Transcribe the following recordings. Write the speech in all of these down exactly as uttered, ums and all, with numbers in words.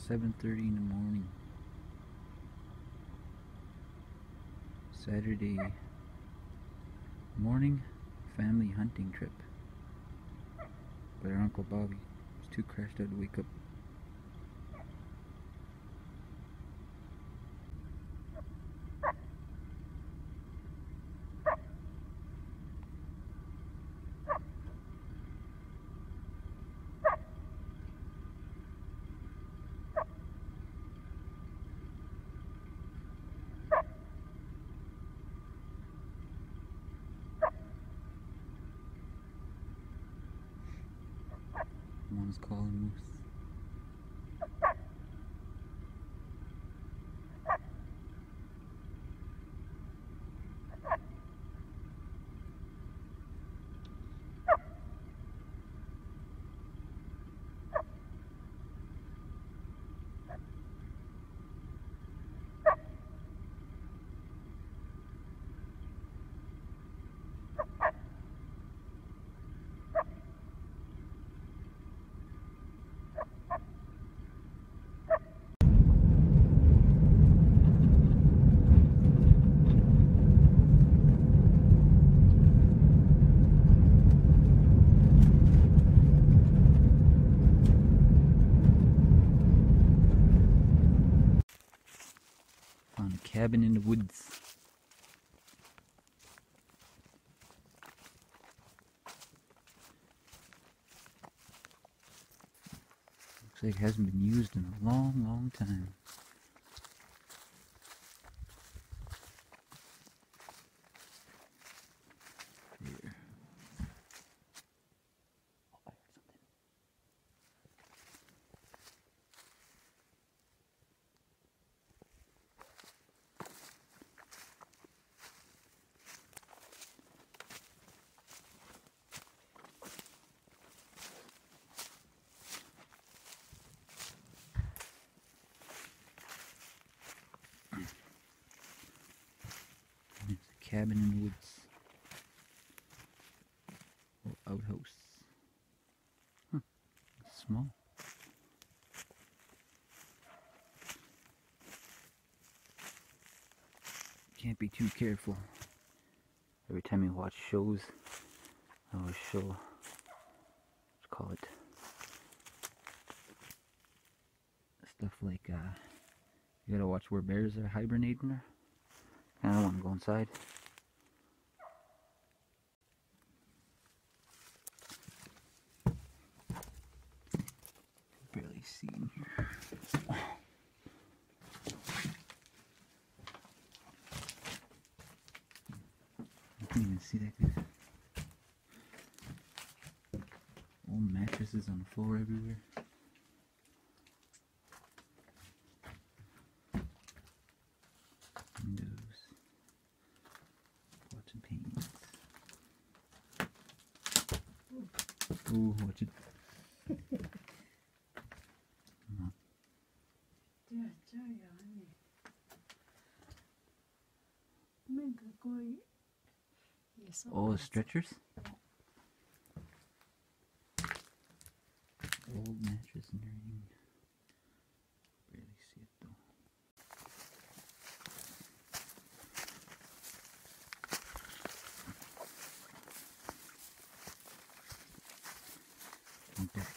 seven thirty in the morning. Saturday morning family hunting trip. But our Uncle Bobby was too crashed out to wake up. One's calling moose. Found a cabin in the woods. Looks like it hasn't been used in a long, long time. There. Oh, I heard something. It's a cabin in the woods. Or outhouse. Huh. It's small. Can't be too careful. Every time you watch shows, I always show, let's call it, stuff like, uh, you gotta watch where bears are hibernating. I don't want to go inside. Barely see in here. I can't even see that good. Old mattresses on the floor everywhere. Windows. Pots and pans. Ooh, watch it. Oh, stretchers? Old mattress and everything. Barely see it though. I'm back.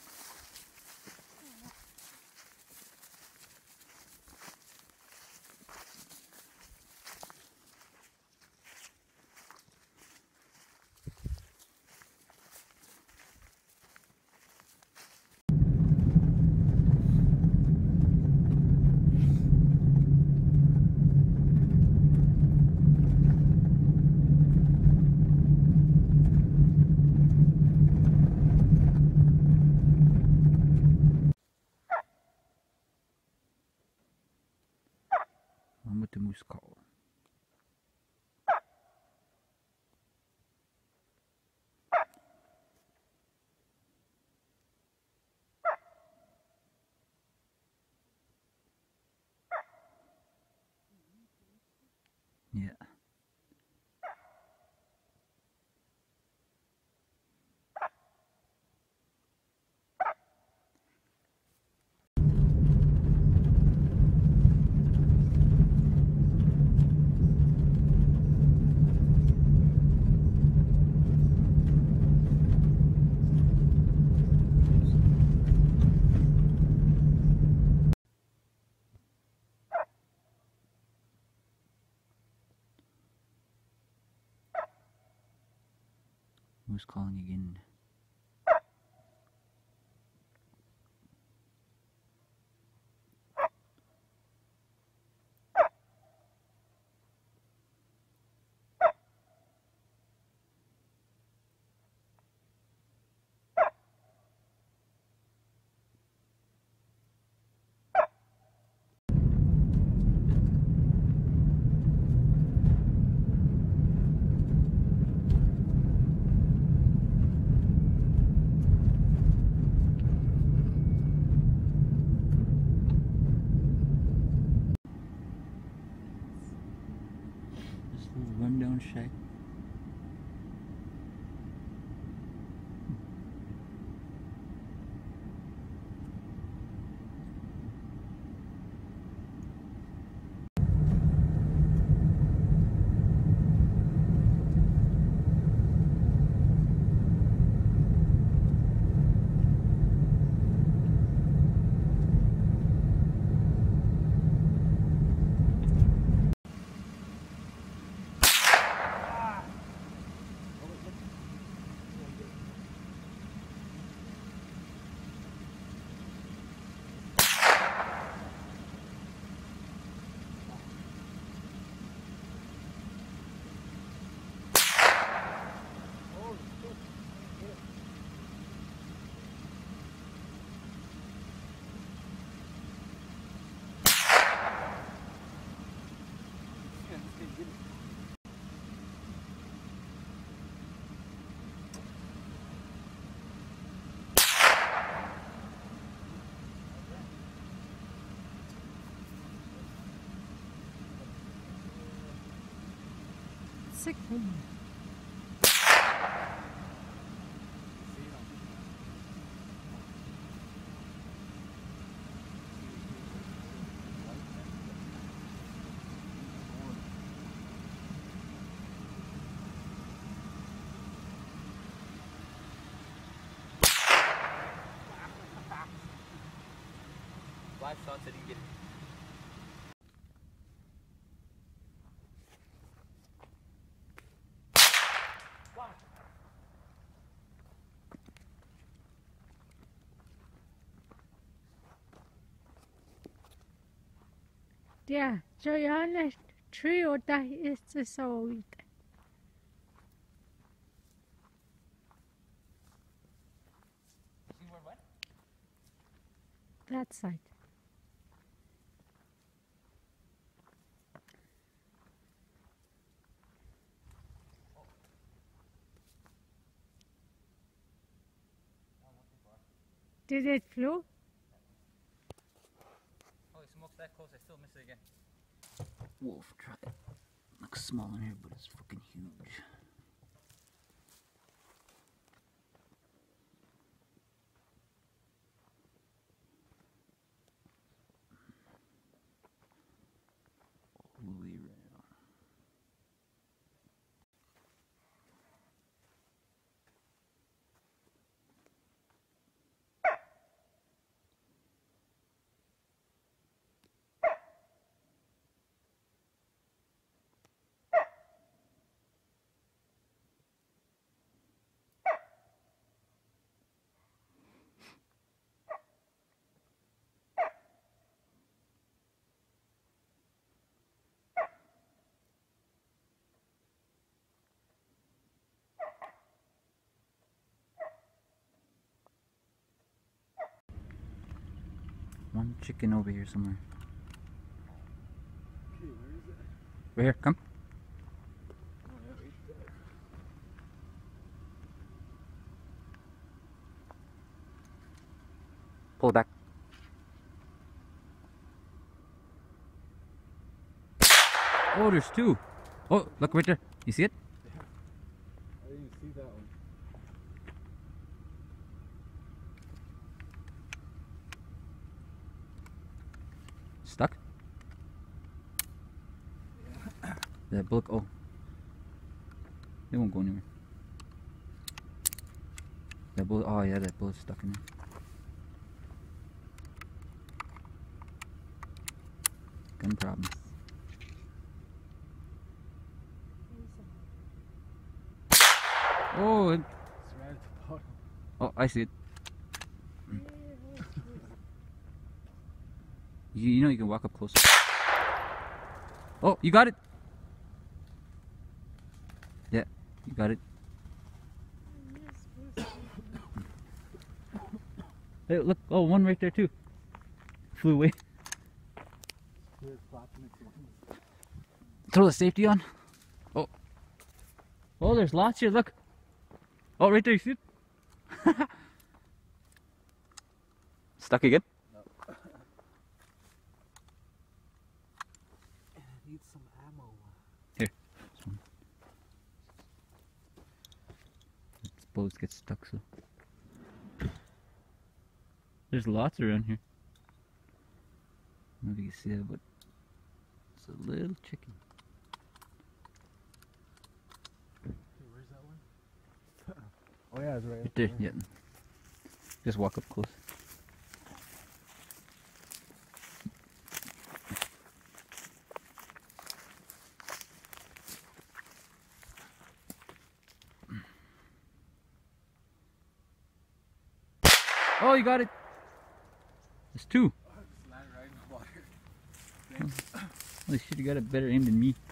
I'm with the moose call. Yeah. Who's calling again? This little rundown shack. Sick. Five shots, I didn't get it. Yeah, so you only three or that is the sold. See where what? That side. Did it flew? Holy smokes, that close, I still miss it again. Wolf, try it. Looks small in here, but it's fucking huge. Holy rare. One chicken over here somewhere. Okay, where is it? Right here, come. Oh, yeah, right there. Pull it back. Oh, there's two. Oh, look right there. You see it? Yeah. I didn't see that one. Stuck? Yeah. That bullet, oh. They won't go anywhere. That bullet, oh yeah, that bullet's stuck in there. Gun problems. Oh, it Oh, I see it. You, you know you can walk up closer. Oh, you got it. Yeah, you got it. Hey, look. Oh, one right there too. Flew away. Throw the safety on. Oh. Oh, there's lots here. Look. Oh, right there. You see it? Stuck again? No. I need some ammo. Here. This one. Its bullets get stuck, so. There's lots around here. I don't know if you can see that, but it's a little chicken. Hey, where's that one? Oh yeah, it's right, Right there, there. yeah. Just walk up close. Oh, you got it. There's two. Oh, it just landed right in the water. Thanks. Holy shit, you got a better aim than me.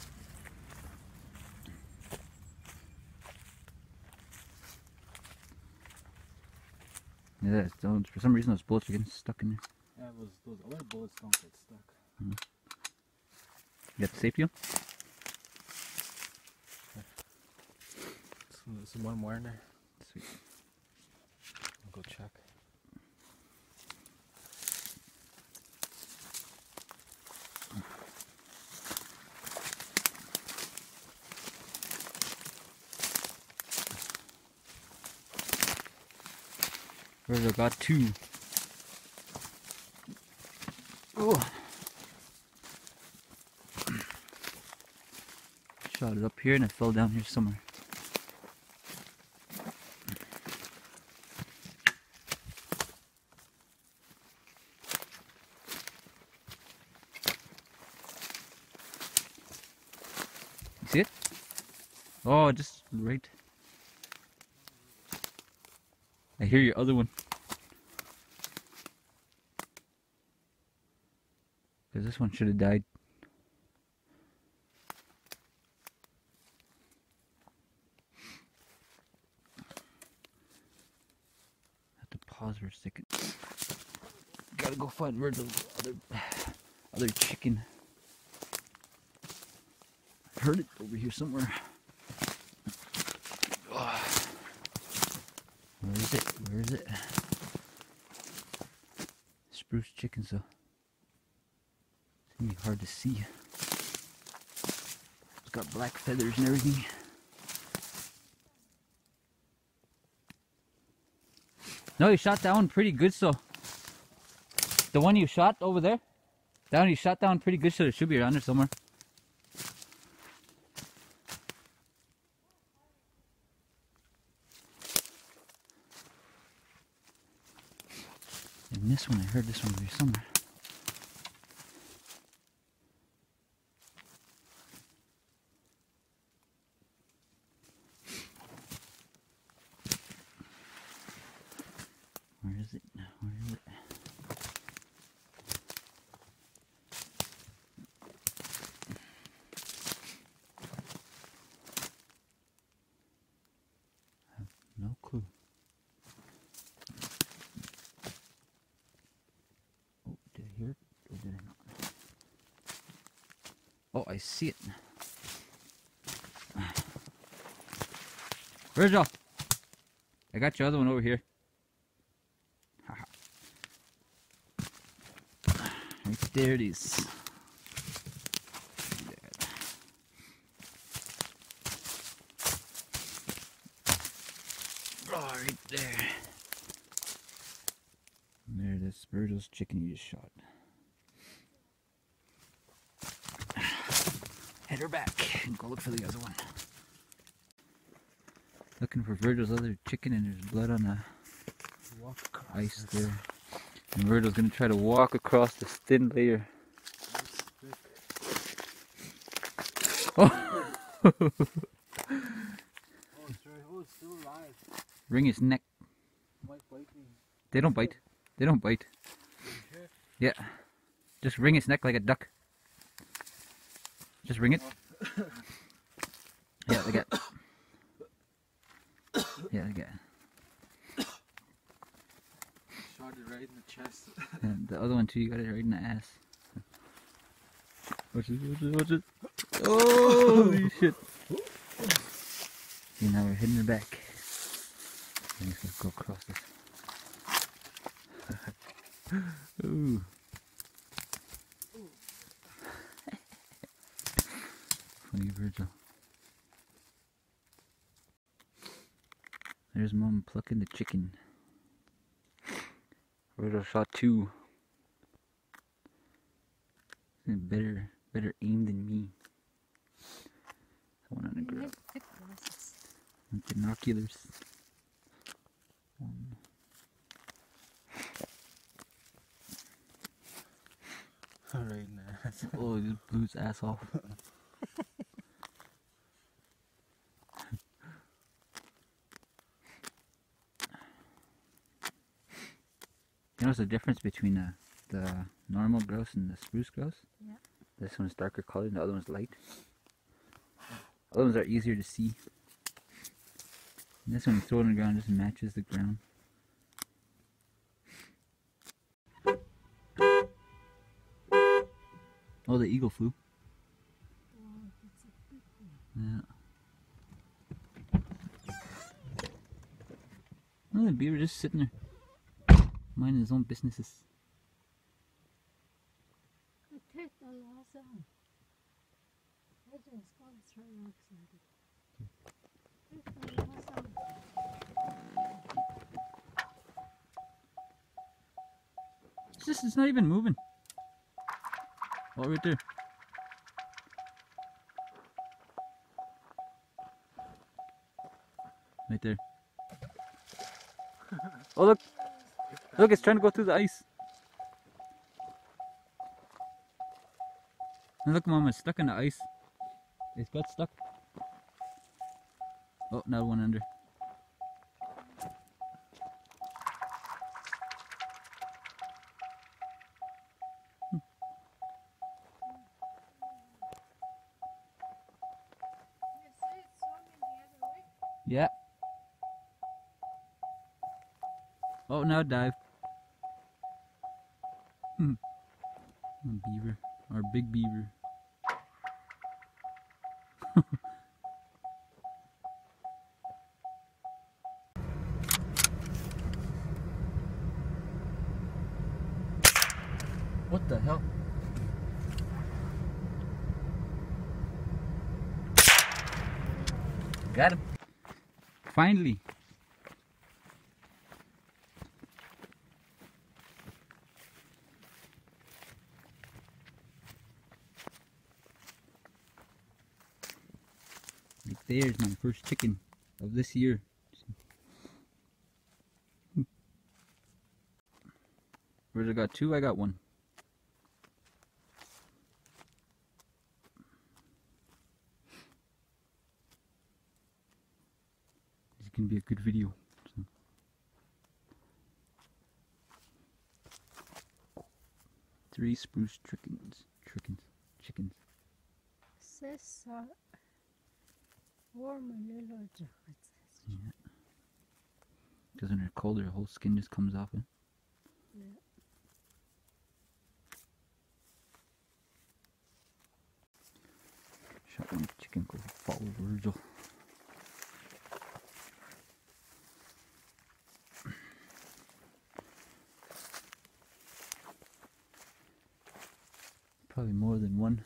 Yeah, it's, don't- for some reason those bullets are getting stuck in there. Yeah, those, those other bullets don't get stuck. Mm-hmm. You got the safety on? Some, some one more in there. Sweet. I'll go check. Virgil got two. Oh. Shot it up here and it fell down here somewhere. You see it? Oh, just right. I hear your other one. Because this one should have died. Have to pause for a second. Gotta go find Virgil's other, other chicken. I heard it over here somewhere. Oh. Where is it? Where is it? Spruce chicken, so it's gonna be hard to see. It's got black feathers and everything. No, you shot that one pretty good, so the one you shot over there, that one you shot that one pretty good, so it should be around there somewhere. And this one, I heard this one here somewhere. Where is it? Where is it? I have no clue. Oh, did I hear it or did I not? Oh, I see it. Virgil, I got your other one over here. Right there it is. Oh, right there. And there, that's Virgil's chicken you just shot. Head her back and go look for the other one. Looking for Virgil's other chicken, and there's blood on the Walk across ice this. there. And Virgil's gonna try to walk across this thin layer. Oh! Oh, it's right. Oh, it's still alive. Wring his neck. might bite me. They don't bite. They don't bite. Sure? Yeah. Just wring its neck like a duck. Just wring it. Yeah, they get. Yeah, they get. Shot it right in the chest. And the other one too, you got it right in the ass. Watch it, watch it, watch it. Oh, holy shit. See, now we're hitting her back. I'm just gonna go across this. Ooh. Funny Virgil. There's Mom plucking the chicken. Virgil shot two. Better, better aim than me. One on the ground. With binoculars. One. Right in the ass. Oh, it just blew his ass off. You know what's the difference between the, the normal grouse and the spruce grouse? Yeah. This one's darker colored and the other one's light. The other ones are easier to see. And this one you throw it on the ground just matches the ground. Oh, the eagle flew. Oh, that's a big one. Yeah. Oh, the beaver just sitting there. Minding his own businesses. I take the last one. I just got so excited. Take the last one. It's just, it's not even moving. Oh, right there. Right there. Oh, look. Look, it's trying to go through the ice. And look, Mom, it's stuck in the ice. It's got stuck. Oh, now one under. Hmm. You see it swimming the other way? Yeah. Oh, now dive. Hmm. A beaver. Our big beaver. What the hell? Got him. Finally. Right there's my first chicken of this year. Where's I got two? I got one. This can be a good video. So. Three spruce chickens. Chickens. Chickens. Says uh, warm a little jacket. Yeah. Because when they're cold, their whole skin just comes off it. Yeah. Shot one chicken called Follow Virgil. Probably more than one.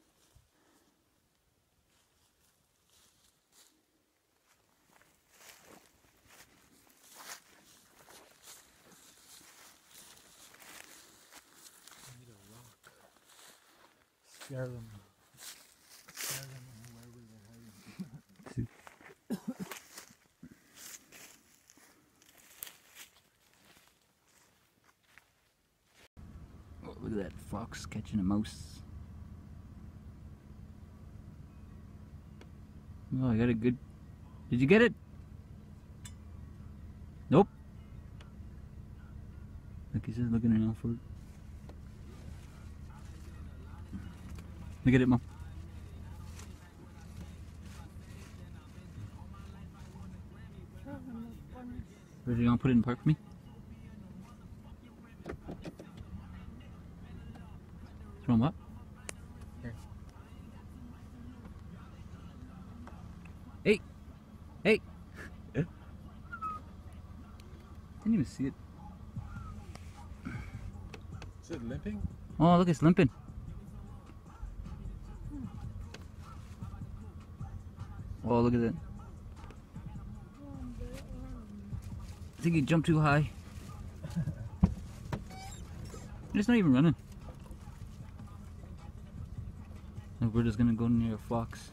Scare them. Scare them wherever they're hiding. Oh, look at that fox catching a mouse. Oh, I got a good... Did you get it? Nope. He's just looking around for it. Look at it, Mom. Where you gonna put it in park for me? Throw him up? Here. Hey! Hey! Didn't even see it. Is it limping? Oh, look, it's limping. Oh, look at that. I think he jumped too high. It's not even running. And we're just gonna go near a fox.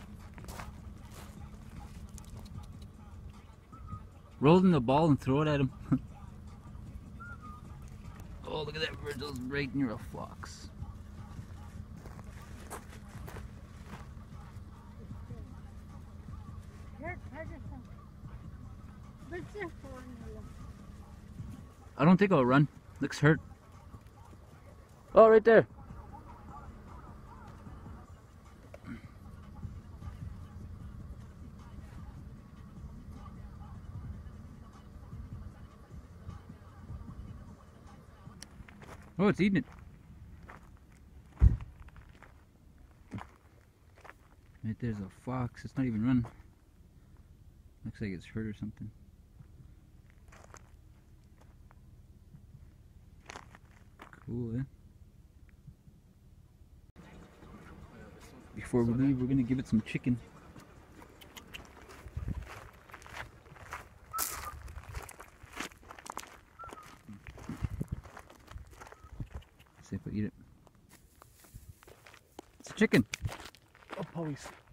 Roll in the ball and throw it at him. Oh, look at that. Virgil's right near a fox. I don't think I'll run. Looks hurt. Oh, right there. Oh, it's eating it. Right there's a fox. It's not even running. Looks like it's hurt or something. Cool, eh? Before we leave, we're gonna give it some chicken. See if we eat it. It's a chicken. Oh, police.